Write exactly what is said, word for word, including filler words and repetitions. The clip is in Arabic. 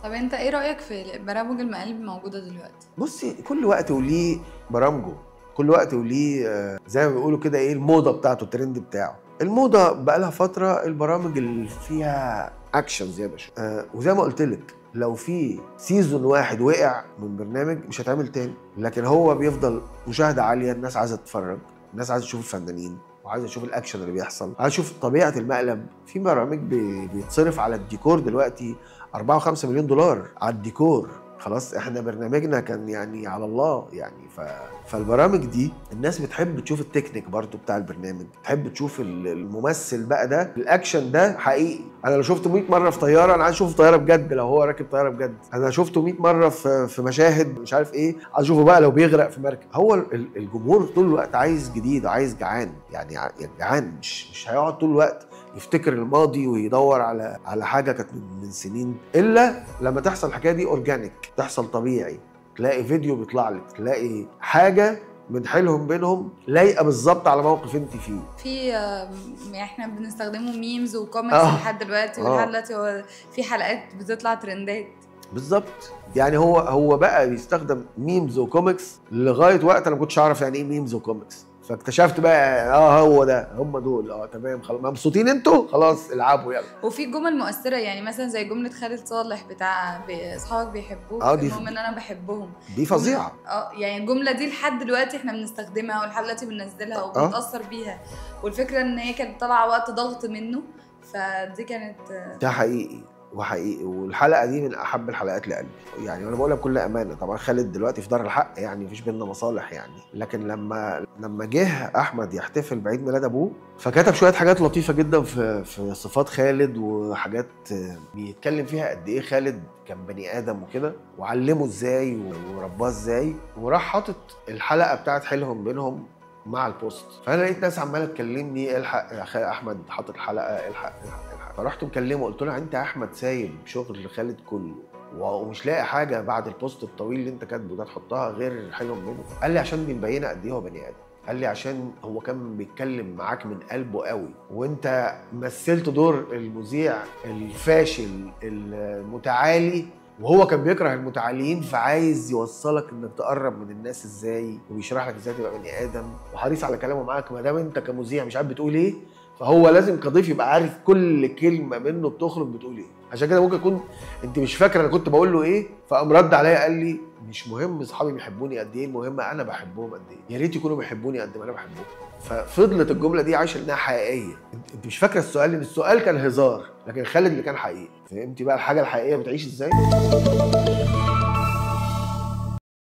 طب انت ايه رأيك في برامج المقالب الموجودة دلوقتي؟ بصي، كل وقت وليه برامجه، كل وقت وليه آه، زي ما بيقولوا كده ايه الموضه بتاعته، الترند بتاعه. الموضه بقى لها فتره البرامج اللي فيها اكشنز يا باشا. آه وزي ما قلت لك، لو في سيزون واحد وقع من برنامج مش هتعمل تاني، لكن هو بيفضل مشاهده عاليه، الناس عايزه تتفرج، الناس عايزه تشوف الفنانين وعايزه تشوف الاكشن اللي بيحصل، عايزه تشوف طبيعه المقلب. في برامج بي- بيتصرف على الديكور دلوقتي أربعة وخمسة مليون دولار على الديكور. خلاص احنا برنامجنا كان يعني على الله يعني. ف... فالبرامج دي الناس بتحب تشوف التكنيك برضو بتاع البرنامج، بتحب تشوف ال- الممثل بقى ده، الاكشن ده حقيقي. انا لو شفته مئة مره في طياره انا عايز اشوفه في طياره بجد، لو هو راكب طياره بجد. انا شفته مئة مره في في مشاهد مش عارف ايه، عايز اشوفه بقى لو بيغرق في مركب. هو ال- الجمهور طول الوقت عايز جديد، عايز جعان يعني ع- يعني جعان، مش مش هيقعد طول الوقت يفتكر الماضي ويدور على على حاجه كانت من من سنين، الا لما تحصل الحكايه دي اورجانيك، تحصل طبيعي، تلاقي فيديو بيطلع لك، تلاقي حاجه من حيلهم بينهم لايقه بالظبط على موقف انت فيه. في آم، يعني احنا بنستخدمه ميمز وكوميكس اه لحد دلوقتي، ولحد اه دلوقتي هو في حلقات بتطلع ترندات. بالظبط. يعني هو هو بقى بيستخدم ميمز وكوميكس لغايه وقت انا ما كنتش اعرف يعني ايه ميمز وكوميكس، فاكتشفت بقى اه هو ده، هم دول. اه تمام، خلاص مبسوطين انتوا، خلاص العبوا يلا. وفي جمل مؤثرة، يعني مثلا زي جملة خالد صالح بتاع بي- اصحابك بيحبوك، اه دي المهم ان انا بحبهم. دي جملة فظيعه. اه يعني الجملة دي لحد دلوقتي احنا بنستخدمها، ولحد دلوقتي بننزلها اه وبنتأثر بيها. والفكرة ان هي كانت طالعة وقت ضغط منه، فدي كانت آه، ده حقيقي وحقيقي، والحلقه دي من احب الحلقات لقلبي. يعني وانا بقولها بكل امانه، طبعا خالد دلوقتي في دار الحق يعني مفيش بينا مصالح يعني، لكن لما لما جه احمد يحتفل بعيد ميلاد ابوه فكتب شويه حاجات لطيفه جدا في في صفات خالد، وحاجات بيتكلم فيها قد ايه خالد كان بني ادم وكده، وعلمه ازاي ورباه ازاي، وراح حاطط الحلقه بتاعت حيلهم بينهم مع البوست. فانا لقيت ناس عماله تكلمني الحق يا اخي احمد حاطط الحلقه، الحق الحق الحق. فرحت مكلمه قلت له انت يا احمد سايب شغل خالد كله ومش لاقي حاجه بعد البوست الطويل اللي انت كاتبه ده تحطها غير حلو منه؟ قال لي عشان دي مبينه قد ايه هو بني ادم. قال لي عشان هو كان بيتكلم معاك من قلبه قوي، وانت مثلت دور المذيع الفاشل المتعالي، وهو كان بيكره المتعاليين، فعايز يوصلك انك تقرب من الناس ازاي، وبيشرح لك ازاي تبقى بني ادم، وحريص على كلامه معاك. ما دام انت كمذيع مش عارف بتقول ايه، فهو لازم كضيف يبقى عارف كل كلمه منه بتخرج بتقول ايه. عشان كده ممكن يكون انت مش فاكره انا كنت بقول له ايه، فقام رد عليا قال لي مش مهم اصحابي بيحبوني قد ايه، المهم انا بحبهم قد ايه، يا ريت يكونوا بيحبوني قد ما انا بحبهم. ففضلت الجمله دي عايشه انها حقيقيه. انت, انت مش فاكره السؤال، لان السؤال كان هزار، لكن خالد اللي كان حقيقي. فهمتي بقى الحاجه الحقيقيه بتعيش ازاي؟